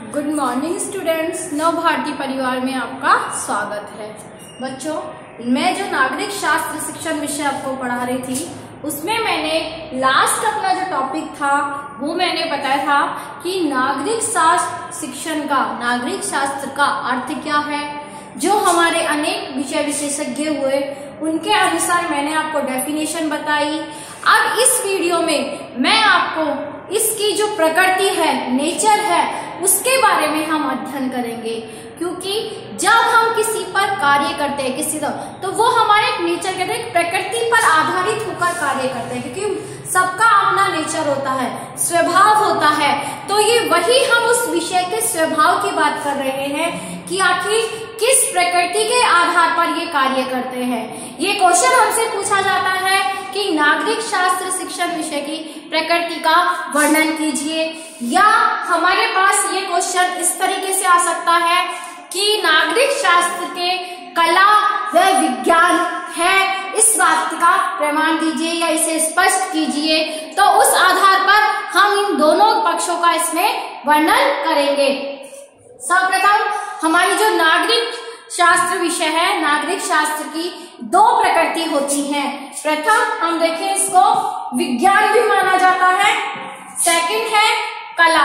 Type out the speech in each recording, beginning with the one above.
Good morning students, नव भारती परिवार में आपका स्वागत है। बच्चों, मैं जो नागरिक शास्त्र शिक्षण विषय आपको पढ़ा रही थी उसमें मैंने लास्ट अपना जो टॉपिक था वो मैंने बताया था कि नागरिक शास्त्र शिक्षण का, नागरिक शास्त्र का अर्थ क्या है। जो हमारे अनेक विषय विशेषज्ञ हुए उनके अनुसार मैंने आपको डेफिनेशन बताई। अब इस वीडियो में मैं आपको इसकी जो प्रकृति है, नेचर है, उसके बारे में हम अध्ययन करेंगे। क्योंकि जब हम किसी पर कार्य करते हैं तो वो हमारे एक नेचर कहते हैं, प्रकृति पर आधारित होकर कार्य करते हैं। क्योंकि सबका अपना नेचर होता है, स्वभाव होता है। तो ये वही हम उस विषय के स्वभाव की बात कर रहे हैं कि आखिर किस प्रकृति के आधार पर ये कार्य करते हैं। ये क्वेश्चन हमसे पूछा जाता है कि नागरिक शास्त्र शिक्षण विषय की प्रकृति का वर्णन कीजिए, या हमारे पास ये क्वेश्चन इस तरीके से आ सकता है कि नागरिक शास्त्र के कला व विज्ञान है, इस बात का प्रमाण दीजिए या इसे स्पष्ट कीजिए। तो उस आधार पर हम इन दोनों पक्षों का इसमें वर्णन करेंगे। सर्वप्रथम हमारी जो नागरिक शास्त्र विषय है, नागरिक शास्त्र की दो प्रकृति होती हैं। प्रथम हम देखें, इसको विज्ञान भी माना जाता है। सेकंड है कला,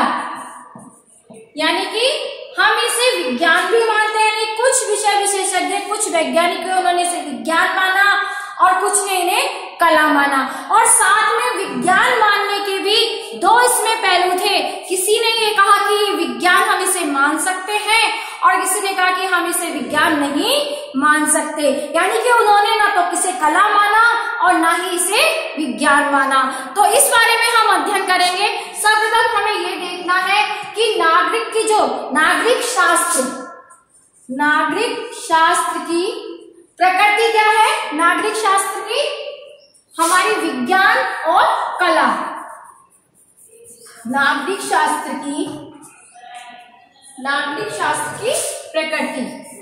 यानी कि हम इसे विज्ञान भी मानते हैं। यानी कुछ विषय विशेषज्ञ, कुछ वैज्ञानिक उन्होंने इसे विज्ञान माना और कुछ ने इन्हें कला माना। और साथ में विज्ञान मानने के भी दो इसमें पहलू थे। किसी ने ये कहा कि ये विज्ञान हम इसे मान सकते हैं और किसी ने कहा कि हम इसे विज्ञान नहीं मान सकते। यानी कि उन्होंने ना तो किसे कला माना और ना ही इसे विज्ञान माना। तो इस बारे में हम अध्ययन करेंगे। सर्वप्रथम हमें ये देखना है कि नागरिक की जो नागरिक शास्त्र की प्रकृति क्या है। नागरिक शास्त्र की हमारी विज्ञान और कला, नागरिक शास्त्र की प्रकृति।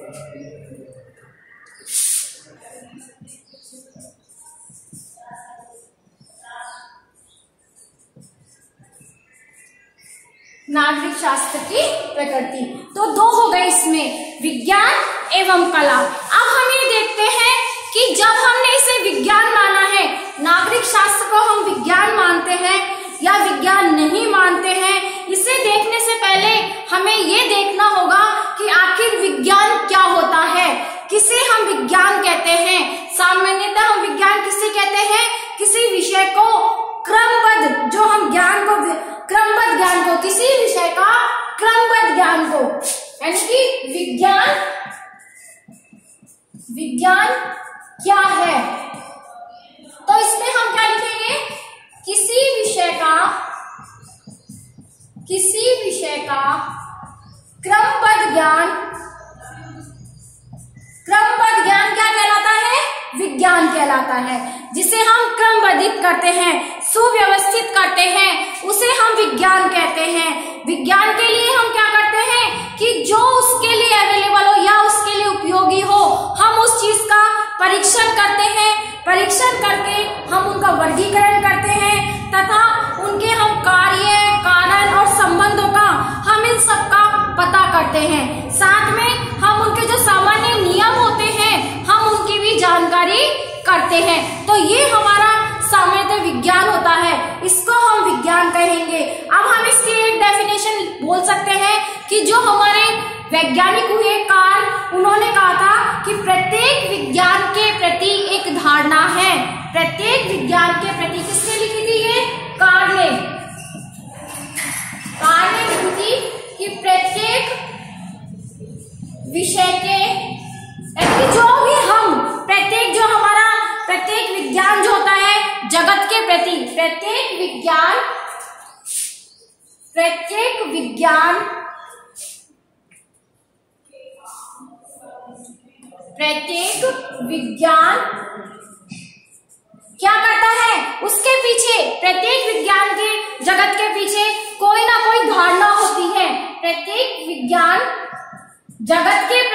नागरिक शास्त्र की प्रकृति तो दो हो गए इसमें, विज्ञान एवं कला। अब हम ये देखते हैं कि जब हमने इसे विज्ञान माना है, नागरिक शास्त्र को हम विज्ञान मानते हैं या विज्ञान नहीं मानते हैं, इसे देखने से पहले हमें ये देखना होगा कि आखिर विज्ञान क्या होता है, किसे हम विज्ञान कहते हैं। सामान्यतः हम विज्ञान किसे कहते हैं, किसी विषय को क्रमबद्ध, जो हम ज्ञान को क्रमबद्ध ज्ञान को, किसी विषय का क्रमबद्ध ज्ञान को, यानी कि विज्ञान क्या है। तो इसमें हम क्या लिखेंगे, किसी विषय का क्रमबद्ध ज्ञान क्या कहलाता है, विज्ञान कहलाता है। जिसे हम क्रमबद्धित करते हैं, सुव्यवस्थित करते हैं, उसे हम विज्ञान कहते हैं। विज्ञान के लिए हम क्या करते हैं कि जो उसके लिए अवेलेबल हो या उसके लिए उपयोगी हो, हम उस चीज का परीक्षण करते हैं। परीक्षण करके हम उनका वर्गीकरण करते हैं तथा उनके हम कार्य, कारण और संबंधों का हम इन सब का पता करते हैं। साथ में हम उनके जो सामान्य नियम होते हैं हम उनकी भी जानकारी करते हैं। तो ये हमारा सामान्यतः विज्ञान होता है, इसको हम विज्ञान कहेंगे। अब हम इसकी एक डेफिनेशन बोल सकते हैं कि जो हमारे वैज्ञानिक हुए कार्ल, उन्होंने कहा था कि प्रत्येक विज्ञान के प्रति एक धारणा है। प्रत्येक विज्ञान के प्रति किसने लिखी थी, ये कार्ल ने लिखी थी कि प्रत्येक विषय के, जो भी हम प्रत्येक, जो हमारा प्रत्येक विज्ञान जो होता है जगत के प्रति, प्रत्येक विज्ञान क्या करता है, उसके पीछे, प्रत्येक विज्ञान के जगत के पीछे कोई ना कोई धारणा होती है। प्रत्येक विज्ञान जगत के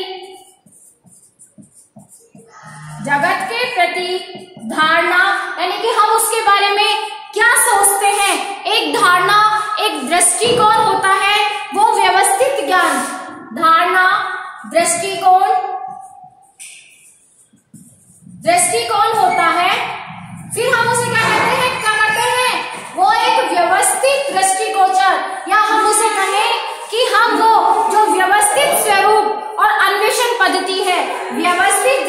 प्रति धारणा, यानी कि हम उसके बारे में क्या सोचते हैं, एक धारणा, एक दृष्टिकोण होता है, वो व्यवस्थित दृष्टिकोण होता है। फिर हम उसे क्या करते हैं, वो एक व्यवस्थित दृष्टिगोचर, या हम उसे कहें कि हम वो जो व्यवस्थित स्वरूप और अन्वेषण पद्धति है, व्यवस्थित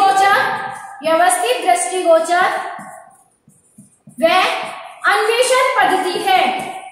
दृष्टिगोचर वह अन्वेषण पद्धति है,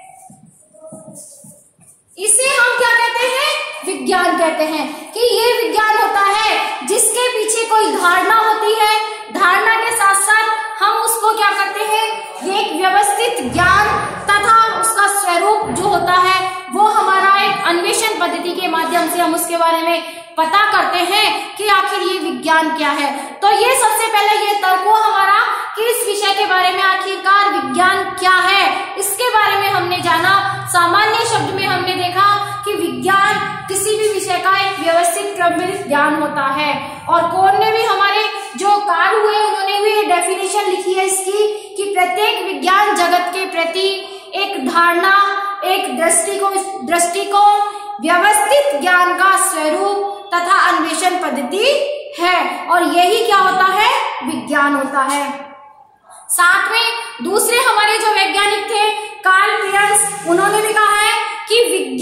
इसे हम क्या कहते हैं, विज्ञान कहते हैं। कि ये विज्ञान होता है जिसके पीछे कोई धारणा होती है, धारणा के साथ साथ हम उसको क्या करते हैं, एक व्यवस्थित ज्ञान तथा उसका स्वरूप जो होता है वो हमारा एक अन्वेषण पद्धति के माध्यम से हम उसके बारे में पता करते हैं कि आखिर ये विज्ञान क्या है। तो ये सबसे पहले ये तर्क हुआ हमारा कि इस विषय के बारे में आखिरकार विज्ञान क्या है, इसके बारे में हमने जाना। सामान्य शब्द में हमने देखा कि विज्ञान किसी भी विषय का एक व्यवस्थित क्रमबद्ध ज्ञान होता है। और कौन ने भी हमारे जो कार्य हुए उन्होंने भी डेफिनेशन लिखी है इसकी कि प्रत्येक विज्ञान जगत के प्रति एक धारणा, एक दृष्टिकोण, व्यवस्थित ज्ञान का स्वरूप तथा अन्वेषण पद्धति है, और यही क्या होता है, विज्ञान होता है। साथ में दूसरे हमारे जो वैज्ञानिक थे कार्ल पियर्स, उन्होंने भी कहा है कि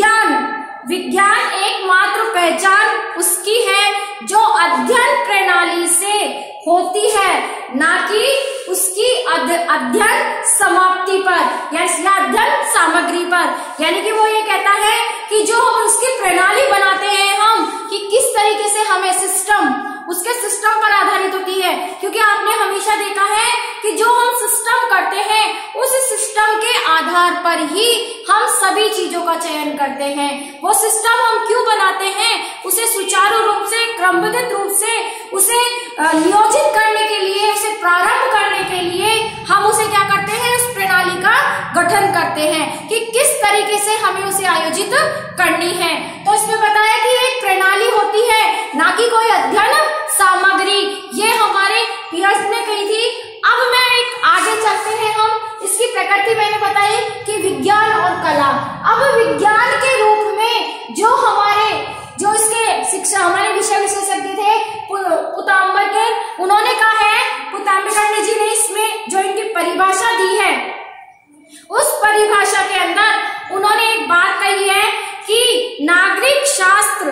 विज्ञान एकमात्र पहचान उसकी है जो अध्ययन प्रणाली से होती है, ना कि उसकी अध्ययन समाप्ति पर या अध्ययन सामग्री पर। यानी कि वो ये कहता है कि जो हम उसकी प्रणाली बनाते हैं हम, कि किस तरीके से हमें उसके सिस्टम पर आधारित होती है। क्योंकि आपने हमेशा देखा है कि जो हम सिस्टम करते हैं उस सिस्टम के आधार पर ही हम सभी चीजों का चयन करते हैं। वो सिस्टम हम क्यों बनाते हैं, उसे सुचारू रूप से, क्रमबद्ध रूप से उसे नियोजित करने के लिए, उसे प्रारंभ करने के लिए हम उसे क्या करते हैं, उस प्रणाली का गठन करते हैं कि किस तरीके से हमें उसे आयोजित करनी है। तो इसमें बताया कि एक प्रणाली होती है, ना कि कोई अध्ययन सामग्री। ये हमारे पियर्स ने कही थी। अब मैं एक आगे चलते हैं, हम इसकी प्रकृति मैंने बताई कि विज्ञान और कला। अब विज्ञान के रूप में जो इसके शिक्षा हमारे विषय विशेषज्ञ थे पुतांबरकर, उन्होंने कहा है, पुतांबरकर जी ने इसमें जो इनकी परिभाषा दी है उस परिभाषा के अंदर उन्होंने एक बात कही है कि नागरिक शास्त्र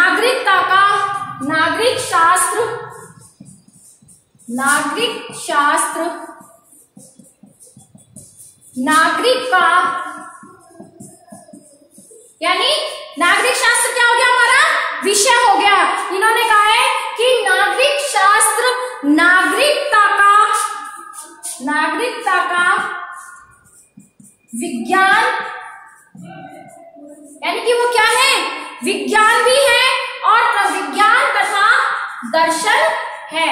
नागरिक का यानी नागरिक शास्त्र क्या हो गया, हमारा विषय हो गया। इन्होंने कहा है कि नागरिक शास्त्र नागरिकता का विज्ञान, यानी कि वो क्या है, विज्ञान भी है और विज्ञान तथा दर्शन है,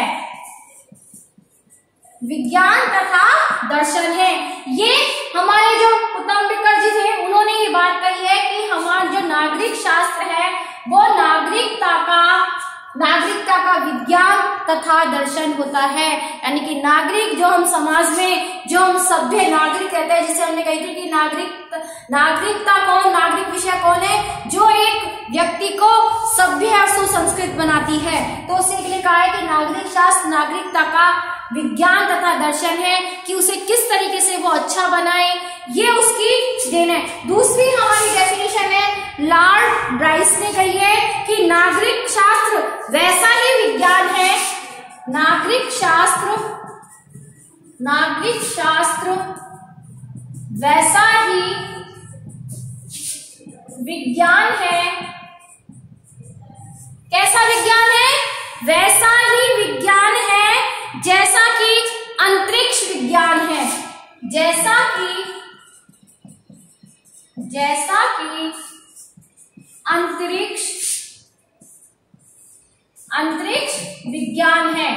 विज्ञान तथा दर्शन है। ये हमारे जो पुतांबरकर जी थे उन्होंने ये बात कही है कि हमारा जो नागरिक शास्त्र है वो नागरिकता का विज्ञान तथा दर्शन होता है। यानी कि नागरिक जो हम समाज में जो हम सभ्य नागरिक कहते हैं, जिसे हमने कही थी कि नागरिकता कौन, नागरिक विषय कौन है, जो एक व्यक्ति को सभ्य और सुसंस्कृत बनाती है। तो उसे लिए कहा है कि नागरिक शास्त्र नागरिकता का विज्ञान तथा दर्शन है कि उसे किस तरीके से वो अच्छा बनाए, ये उसकी देन है। दूसरी हमारी डेफिनेशन है, लॉर्ड ब्राइस ने कही है कि नागरिक शास्त्र वैसा ही विज्ञान है, नागरिक शास्त्र वैसा ही विज्ञान है। कैसा विज्ञान है, वैसा ही विज्ञान है जैसा कि अंतरिक्ष विज्ञान है, जैसा कि अंतरिक्ष विज्ञान है।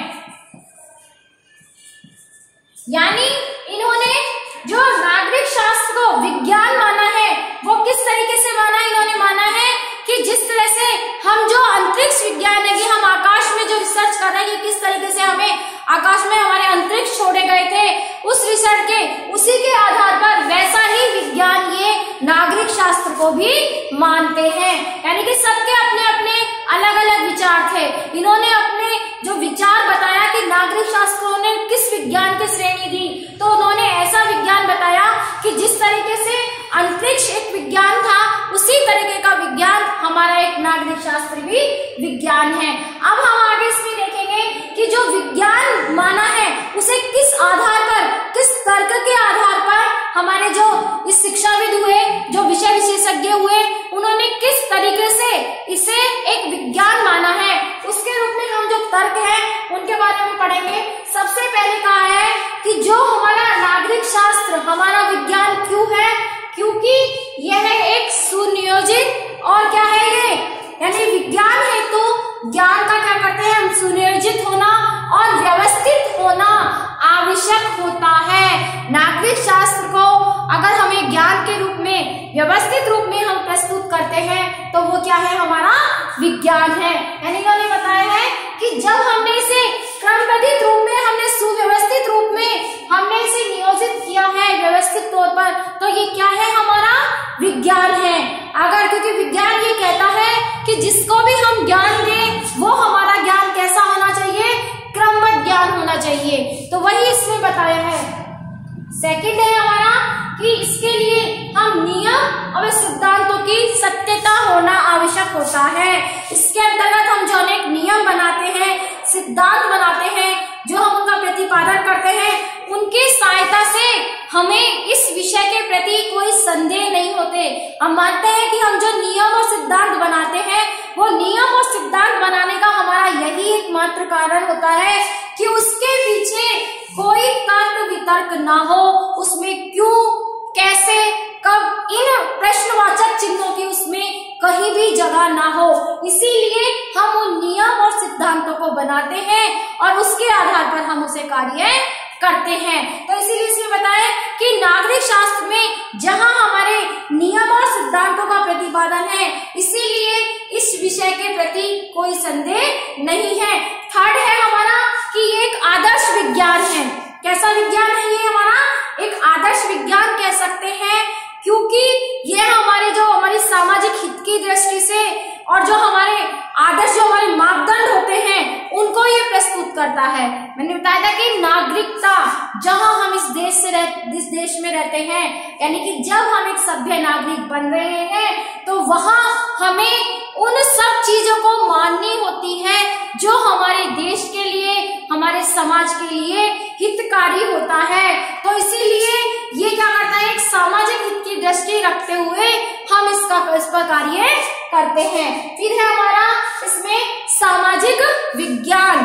यानी इन्होंने जो नागरिक शास्त्र को विज्ञान माना है वो किस तरीके से माना, इन्होंने माना है कि जिस तरह से हम जो अंतरिक्ष विज्ञान है कि हम आकाश में जो रिसर्च कर रहे हैं कि किस तरीके से हमें आकाश में हमारे अंतरिक्ष छोड़े गए थे, उस रिसर्च के उसी के आधार पर वैसा ही विज्ञान ये नागरिक शास्त्र को भी मानते हैं। यानी कि सबके अपने अपने अलग अलग विचार थे। इन्होंने अपने जो विचार बताया कि नागरिक शास्त्रों ने किस विज्ञान की श्रेणी दी, तो उन्होंने ऐसा विज्ञान बताया कि जिस तरीके से अंतरिक्ष एक विज्ञान था, उसी तरीके का विज्ञान हमारा एक नागरिक शास्त्र भी विज्ञान है। अब हम आगे इसमें देखेंगे कि जो विज्ञान माना है उसे किस आधार पर, किस तर्क के आधार पर हमारे जो इस शिक्षाविद हुए, जो विषय विशेषज्ञ हुए, उन्होंने किस तरीके से इसे एक विज्ञान माना है, उसके रूप में हम जो तर्क है उनके बारे में पढ़ेंगे। सबसे पहले कहा है कि जो हमारा नागरिक शास्त्र हमारा विज्ञान क्यों है, क्योंकि यह एक सुनियोजित और क्या है ये, यानी विज्ञान है तो ज्ञान का क्या करते हैं हम, सुनियोजित होना और व्यवस्थित होना आवश्यक होता है। नागरिक शास्त्र को अगर हमें ज्ञान के रूप में, व्यवस्थित रूप में हम प्रस्तुत करते हैं तो वो क्या है, हमारा विज्ञान है। यानी उन्होंने बताया है कि जब हमने इसे क्रमबद्ध रूप में, हमने सुव्यवस्थित रूप में हमने इसे नियोजित किया है व्यवस्थित तौर पर, तो ये क्या है, हमारा विज्ञान है। अगर क्योंकि विज्ञान ये कहता है कि जिसको भी हम ज्ञान दें वो हमारा ज्ञान कैसा होना चाहिए, क्रमबद्ध ज्ञान होना चाहिए, तो वही इसमें बताया है। सेकंड है हमारा कि इसके लिए हम नियम और सिद्धांतों की सत्यता होना आवश्यक होता है। इसके अंतर्गत हम जो अनेक नियम बनाते हैं, सिद्धांत बनाते हैं, जो हम उनका प्रतिपादन करते हैं, उनकी सहायता से हमें इस विषय के प्रति कोई संदेह नहीं होते। हम मानते हैं कि हम जो नियम और सिद्धांत बनाते हैं, वो नियम और सिद्धांत बनाने का हमारा यही एकमात्र कारण होता है कि उसके पीछे कोई तर्क वितर्क ना हो, उसमें क्यों, कैसे, कब, इन प्रश्नवाचक चिन्हों की उसमें कहीं भी जगह ना हो। इसीलिए हम उन नियम और सिद्धांतों को बनाते हैं और उसके आधार पर हम उसे कार्य करते हैं। तो इसीलिए इसमें बताया कि नागरिक शास्त्र में जहां हमारे नियम और सिद्धांतों का प्रतिपादन है, इसीलिए इस विषय के प्रति कोई संदेह नहीं है। थर्ड है हमारा कि ये एक आदर्श विज्ञान है। कैसा विज्ञान है ये, हमारा एक आदर्श विज्ञान कह सकते हैं, क्योंकि ये हमारी सामाजिक हित की दृष्टि से और जो हमारे आदर्श, जो हमारे मापदंड होते हैं, उनको ये प्रस्तुत करता है। मैंने बताया था कि नागरिकता, जहां हम इस देश में रहते हैं, यानी कि जब हम एक सभ्य नागरिक बन रहे हैं तो वहां हमें उन सब चीजों को माननी होती है जो हमारे देश के लिए, हमारे समाज के लिए हितकारी होता है। तो इसीलिए ये क्या करता है, एक सामाजिक हित की दृष्टि रखते हुए हम इस पर कार्य करते हैं। फिर है हमारा इसमें सामाजिक विज्ञान।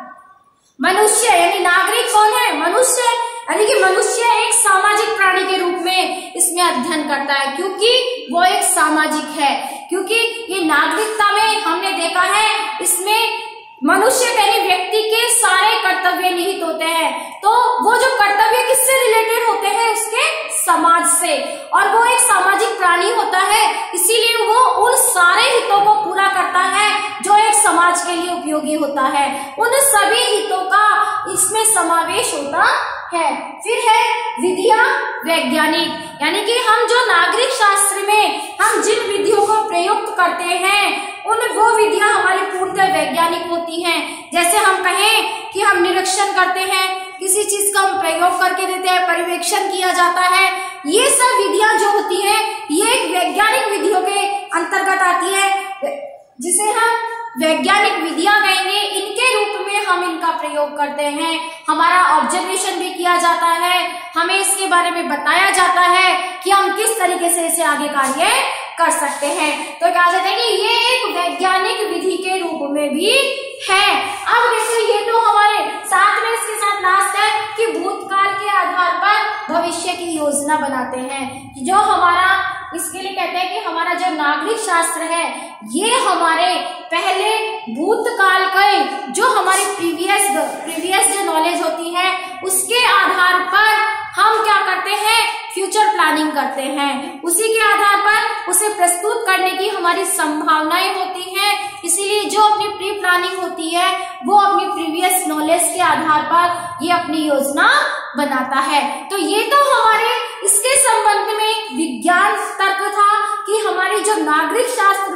मनुष्य यानी नागरिक कौन है, मनुष्य, यानी कि मनुष्य एक सामाजिक प्राणी के रूप में इसमें अध्ययन करता है, क्योंकि वो एक सामाजिक है। क्योंकि ये नागरिकता में हमने देखा है, इसमें मनुष्य यानी व्यक्ति के सारे कर्तव्य निहित होते हैं। तो वो जो कर्तव्य किससे रिलेटेड होते हैं, उसके समाज से, और वो एक सामाजिक प्राणी होता है, इसीलिए वो उन सारे हितों को पूरा करता है जो एक समाज के लिए उपयोगी होता है। उन सभी हितों का इसमें समावेश होता है। फिर है विधिया वैज्ञानिक, यानी कि हम जो नागरिक शास्त्र में हम जिन विधियों को प्रयुक्त करते हैं, वो विधियां हमारी पूर्णतः वैज्ञानिक होती हैं। जैसे हम कहें कि हम निरीक्षण करते हैं, किसी चीज का हम प्रयोग करके देते हैं, पर्यवेक्षण किया जाता है, ये सब विधियां जो होती हैं, ये एक वैज्ञानिक विधियों के अंतर्गत आती है, जिसे हम वैज्ञानिक विधियां कहेंगे। इनके रूप में हम इनका प्रयोग करते हैं, हमारा ऑब्जर्वेशन भी किया जाता है, हमें इसके बारे में बताया जाता है कि हम किस तरीके से इसे आगे कार्य कर सकते हैं। तो कहा जाता है कि ये एक वैज्ञानिक विधि के रूप में भी है। अब देखिए, ये तो हमारे साथ में इसके साथ लास्ट है कि भूतकाल के आधार पर भविष्य की योजना बनाते हैं, कि जो हमारा, इसके लिए कहते हैं कि हमारा जो नागरिक शास्त्र है, ये हमारे पहले भूतकाल के जो हमारी प्रीवियस जो नॉलेज होती है, उसके आधार पर हम क्या करते हैं, फ्यूचर प्लानिंग करते हैं। उसी के आधार पर उसे प्रस्तुत करने की हमारी संभावनाएं होती हैं। इसीलिए जो अपनी प्री प्लानिंग होती है, वो अपनी प्रीवियस नॉलेज के आधार पर ये अपनी योजना बनाता है। तो ये तो हमारे इसके संबंध में विज्ञान तर्क था कि हमारी जो नागरिक शास्त्र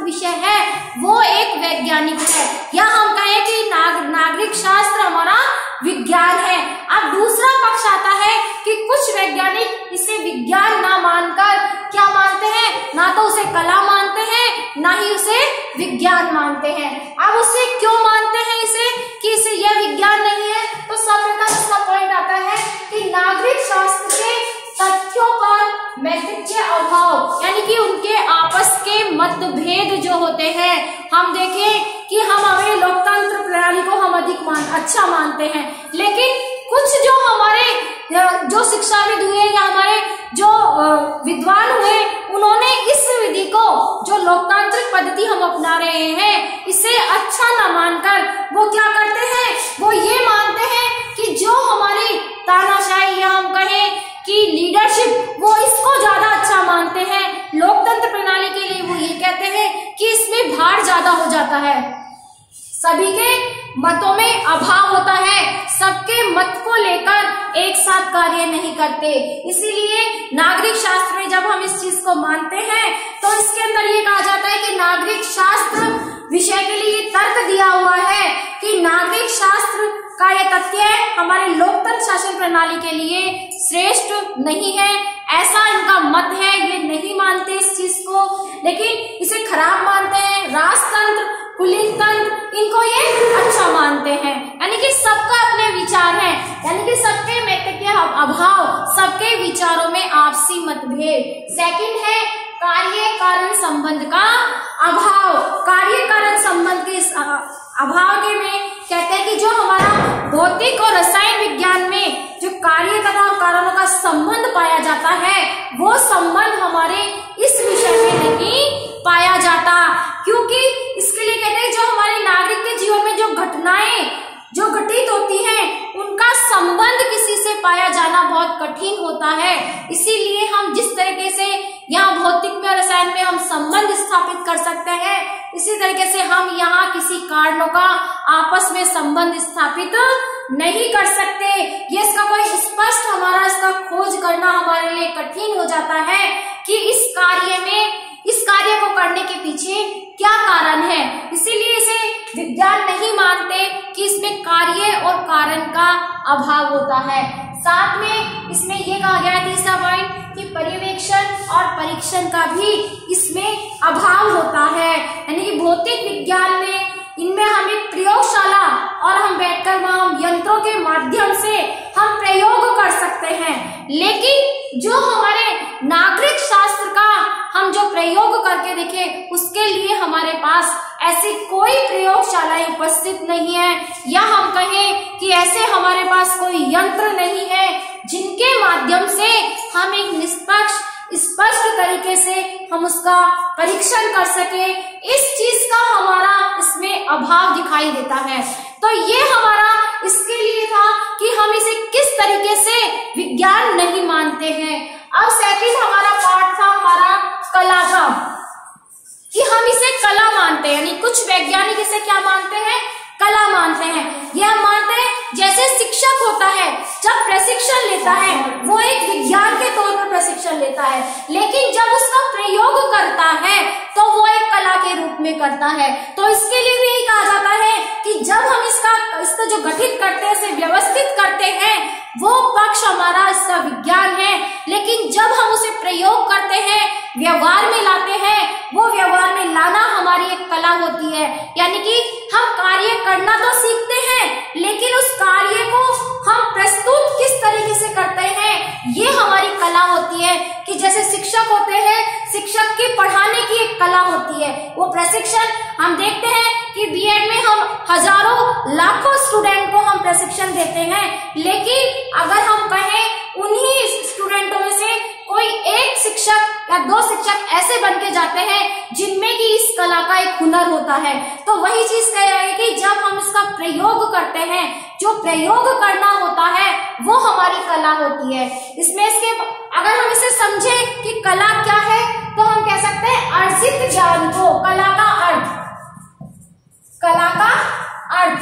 विषय है वो एक वैज्ञानिक है, या हम कहें कि नागरिक शास्त्र हमारा विज्ञान है। अब दूसरा पक्ष आता है कि कुछ वैज्ञानिक इसे विज्ञान ना मानकर क्या मानते हैं, ना तो उसे कला मानते हैं ना ही उसे विज्ञान मानते हैं। अब उसे क्यों मानते हैं इसे कि इसे यह विज्ञान नहीं है, तो सर्वप्रथम इसका पॉइंट आता है कि नागरिक शास्त्र के तथ्यों पर मैत्रिक के अभाव, यानी कि उनके आपस के मतभेद जो होते हैं, हम देखें कि हम हमें लोकतंत्र प्रणाली को हम अधिक अच्छा मानते हैं, लेकिन कुछ जो हमारे जो शिक्षाविद हुए या हमारे जो विद्वान हुए, उन्होंने इस विधि को जो लोकतांत्रिक पद्धति हम अपना रहे हैं इसे अच्छा न मानकर वो क्या करते हैं, वो ये मानते हैं कि जो हमारी तानाशाही या हम कहें कि लीडरशिप, वो इसको ज्यादा अच्छा मानते हैं। लोकतंत्र प्रणाली के लिए वो ये कहते हैं कि इसमें भार ज्यादा हो जाता है, सभी के मतों में अभाव होता है, सबके मत को लेकर एक साथ कार्य नहीं करते। इसीलिए नागरिक शास्त्र में जब हम इस चीज को मानते हैं तो इसके अंदर ये कहा जाता है कि नागरिक शास्त्र विषय के लिए तर्क दिया हुआ है कि नागरिक शास्त्र का ये तथ्य हमारे लोकतंत्र शासन प्रणाली के लिए श्रेष्ठ नहीं है, ऐसा इनका मत है। ये नहीं मानते इस चीज को, लेकिन इसे खराब मानते हैं। राजतंत्र, कुलीन तंत्र, इनको ये अच्छा मानते हैं, यानी कि सबका अपने विचार है, यानी कि सबके मैत्रिक के अभाव, सबके विचारों में आपसी मतभेद। सेकंड है कार्य कारण संबंध का अभाव। कार्य कारण संबंध के अभाव के में कहते हैं कि जो हमारा भौतिक और रसायन विज्ञान में जो कार्य तथा कारणों का संबंध पाया जाता है, वो संबंध हमारे इस विषय में नहीं पाया जाता, क्योंकि इसके लिए कहते हैं जो हमारे नागरिक के जीवन में जो घटनाएं जो घटित होती हैं, उनका संबंध किसी से पाया जाना बहुत कठिन होता है। इसीलिए हम जिस तरीके से यहाँ भौतिक में और रसायन में हम संबंध स्थापित कर सकते हैं, इसी तरीके से हम यहाँ किसी कारणों का आपस में संबंध स्थापित नहीं कर सकते। ये इसका कोई स्पष्ट हमारा इसका खोज करना हमारे लिए कठिन हो जाता है कि इस कार्य को करने के पीछे क्या कारण है। इसीलिए इसे विज्ञान नहीं मानते कि इसमें कार्य और कारण का अभाव होता है। साथ में इसमें यह कहा गया है तीसरा पॉइंट कि पर्यवेक्षण और परीक्षण का भी इसमें अभाव होता है, यानी कि भौतिक विज्ञान में इनमें हम एक प्रयोगशाला और हम बैठकर वहां हम यंत्रों के माध्यम से हम प्रयोग कर सकते हैं, लेकिन जो हमारे नागरिक शास्त्र का हम जो प्रयोग करके देखें, उसके लिए हमारे पास ऐसी कोई प्रयोगशालाएं उपस्थित नहीं है, या हम कहें कि ऐसे हमारे पास कोई यंत्र नहीं है जिनके माध्यम से हम एक निष्पक्ष स्पष्ट तरीके से हम उसका परीक्षण कर सके। इस चीज का हमारा इसमें अभाव दिखाई देता है। तो ये हमारा इसके लिए था कि हम इसे किस तरीके से विज्ञान नहीं मानते हैं। अब सेकंड हमारा पार्ट था हमारा कला का, कि हम इसे कला मानते हैं, यानी कुछ वैज्ञानिक इसे क्या मानते हैं, कला मानते हैं। यह मानते हैं जैसे शिक्षक होता है जब प्रशिक्षण लेता है वो एक विज्ञान के तौर पर प्रशिक्षण लेता है, लेकिन जब उसका प्रयोग करता है तो वो एक कला के रूप में करता है। तो इसके लिए भी यही कहा जाता है कि जब हम इसको जो गठित करते हैं, इसे व्यवस्थित करते हैं, वो पक्ष हमारा इसका विज्ञान है, लेकिन जब हम उसे प्रयोग करते हैं, व्यवहार में लाते हैं, वो व्यवहार में लाना हमारी एक कला होती है। यानी कि हम कार्य करना तो सीखते हैं, लेकिन उस कार्य को हम प्रस्तुत किस तरीके से करते हैं, ये हमारी कला होती है। कि जैसे शिक्षक होते हैं, शिक्षक के पढ़ाने की एक कला होती है, वो प्रशिक्षण हम देखते हैं कि बीएड में हम हजारों लाखों स्टूडेंट को हम प्रशिक्षण देते हैं, लेकिन अगर हम कहें उन्हीं स्टूडेंटों में से कोई एक शिक्षक या दो शिक्षक ऐसे बन के जाते हैं जिनमें कि इस कला का एक हुनर होता है। तो वही चीज कह रहे हैं कि जब हम इसका प्रयोग करते हैं, जो प्रयोग करना होता है वो हमारी कला होती है। इसमें इसके अगर हम इसे समझे कि कला क्या है, तो हम कह सकते हैं अर्जित ज्ञान को, कला का अर्थ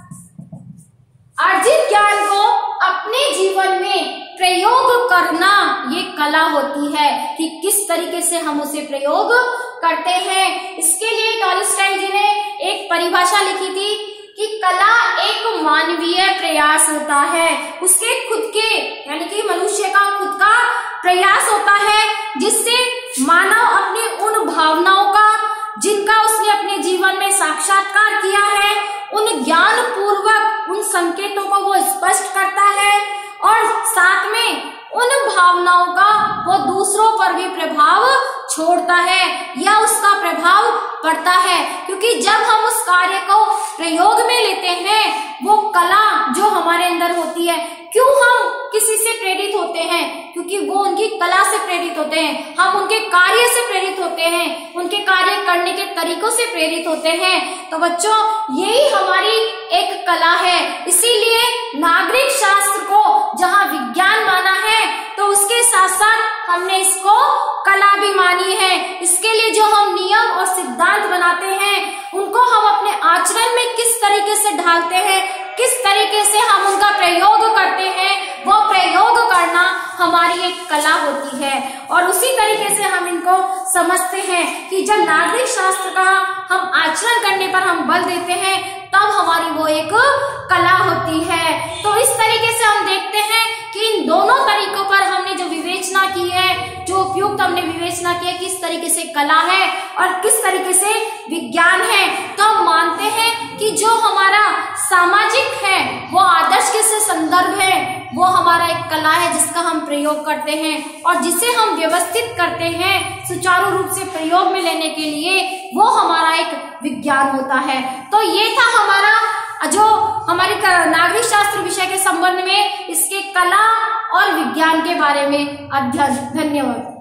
अर्जित ज्ञान को अपने जीवन में प्रयोग करना, ये कला होती है कि किस तरीके से हम उसे प्रयोग करते हैं। इसके लिए टॉलस्टॉय जी ने एक परिभाषा लिखी थी कि कला एक मानवीय प्रयास होता है, उसके खुद के यानी कि मनुष्य का खुद का प्रयास होता है जिससे मानव अपनी उन भावनाओं का जिनका उसने अपने जीवन में साक्षात्कार किया है, उन ज्ञान पूर्वक उन संकेतों को वो स्पष्ट करता है और साथ में उन भावनाओं का वो दूसरों पर भी प्रभाव छोड़ता है या उसका प्रभाव पड़ता है, क्योंकि जब हम उस कार्य को प्रयोग में लेते हैं वो कला जो हमारे अंदर होती है, क्यों हम किसी से प्रेरित होते हैं, क्योंकि वो उनकी कला से प्रेरित होते हैं, हम उनके कार्य से प्रेरित होते हैं, उनके कार्य करने के तरीकों से प्रेरित होते हैं। तो बच्चों यही हमारी एक कला है। इसीलिए नागरिक शास्त्र को जहाँ विज्ञान माना है तो उसके साथ साथ हमने इसको कला भी मानी है। इसके लिए जो हम नियम और सिद्धांत बनाते हैं उनको हम अपने आचरण में किस तरीके से ढालते हैं, किस तरीके से हम उनका प्रयोग करते हैं, वो प्रयोग करना हमारी एक कला होती है। और उसी तरीके से हम इनको समझते हैं कि जब नागरिक शास्त्र का हम आचरण करने पर हम बल देते हैं तब हमारी वो एक कला होती है। तो इस तरीके से हम देखते हैं कि इन दोनों तरीकों पर हमने जो विवेचना की है, जो उपयुक्त हमने विवेचना की है, किस तरीके से कला है और किस तरीके से विज्ञान है। तो हम मानते हैं कि जो हमारा सामाजिक है वो आदर्श के से संदर्भ है, वो हमारा एक कला है जिसका हम प्रयोग करते हैं और जिसे हम व्यवस्थित करते हैं सुचारू रूप से प्रयोग में लेने के लिए, वो हमारा एक विज्ञान होता है। तो ये था हमारा जो हमारे नागरिक शास्त्र विषय के संबंध में इसके कला और विज्ञान के बारे में अध्ययन। धन्यवाद।